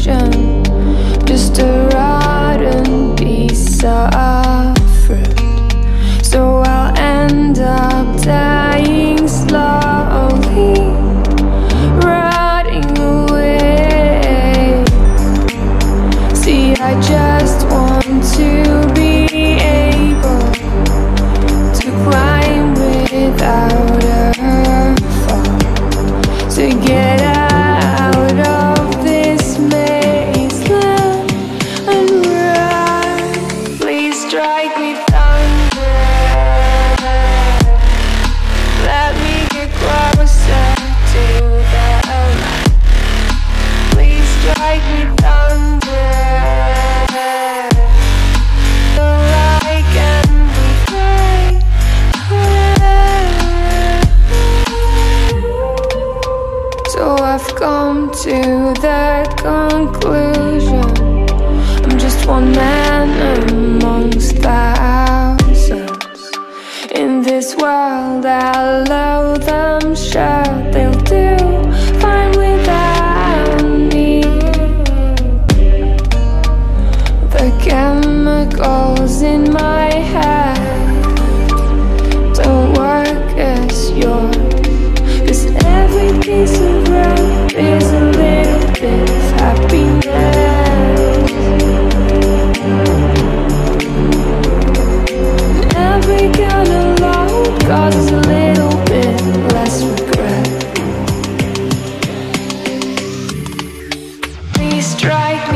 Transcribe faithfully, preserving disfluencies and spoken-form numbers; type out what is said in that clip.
conclusion, just a rotten piece of fruit. So I'll end up dying slowly, rotting away. See, I just want to be able to climb without a fall, to get out of this maze and run. Please strike me thunder, let me get closer to the light. Please strike me thunder, so I can be free. So I've come to the conclusion, I'm just one man amongst thousands. In this world I'll allow them, sure they'll do fine without me. The chemicals in my head don't work as yours, 'cause every piece of road is a little bit of happiness. Every kind of load causes a little bit less regret. Please strike